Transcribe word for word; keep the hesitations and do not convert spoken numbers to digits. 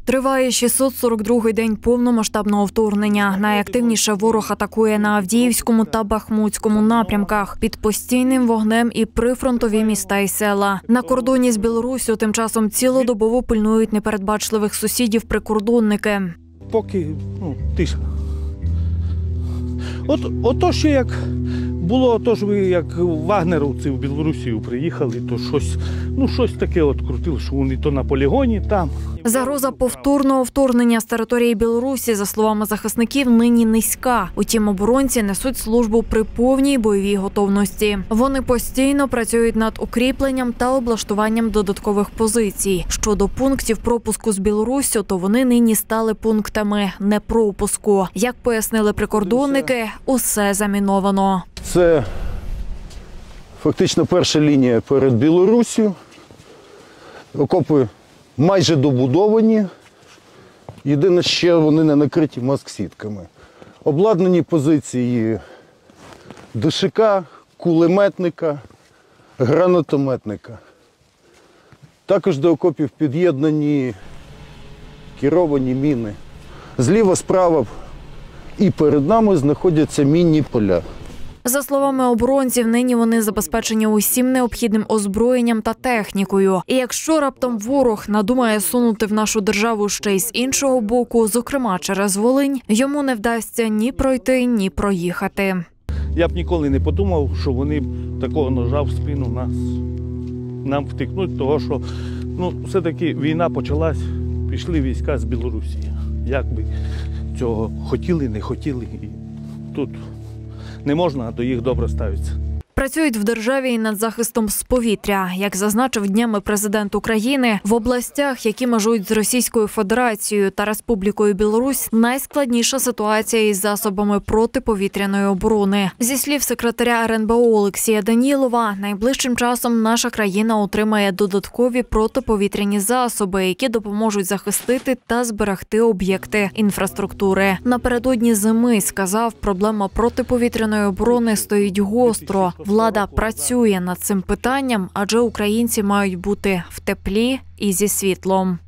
Триває шістсот сорок другий день повномасштабного вторгнення. Найактивніше ворог атакує на Авдіївському та Бахмутському напрямках, під постійним вогнем і прифронтові міста і села. На кордоні з Білоруссю тим часом цілодобово пильнують непередбачливих сусідів прикордонники. Поки ну, тиша. От, ото ще як було, то ж ви як вагнеровці в Білорусію приїхали, то щось, ну, щось таке от крутили, що вони то на полігоні там. Загроза повторного вторгнення з території Білорусі, за словами захисників, нині низька. Утім, оборонці несуть службу при повній бойовій готовності. Вони постійно працюють над укріпленням та облаштуванням додаткових позицій. Щодо пунктів пропуску з Білоруссю, то вони нині стали пунктами непропуску. Як пояснили прикордонники, усе заміновано. Це фактично перша лінія перед Білоруссю. Окопи майже добудовані. Єдине, ще вони не накриті маск-сітками. Обладнані позиції ДШК, кулеметника, гранатометника. Також до окопів під'єднані керовані міни. Зліва, справа і перед нами знаходяться мінні поля. За словами оборонців, нині вони забезпечені усім необхідним озброєнням та технікою. І якщо раптом ворог надумає сунути в нашу державу ще й з іншого боку, зокрема через Волинь, йому не вдасться ні пройти, ні проїхати. Я б ніколи не подумав, що вони такого ножа в спину нас, нам втикнуть, того що ну, все-таки війна почалась, пішли війська з Білорусі. Як би цього хотіли, не хотіли, і тут не можна до їх добре ставитися. Працюють в державі і над захистом з повітря. Як зазначив днями президент України, в областях, які межують з Російською Федерацією та Республікою Білорусь, найскладніша ситуація із засобами протиповітряної оборони. Зі слів секретаря ер ен бе о Олексія Данілова, найближчим часом наша країна отримає додаткові протиповітряні засоби, які допоможуть захистити та зберегти об'єкти інфраструктури. Напередодні зими, сказав, проблема протиповітряної оборони стоїть гостро. Влада працює над цим питанням, адже українці мають бути в теплі і зі світлом.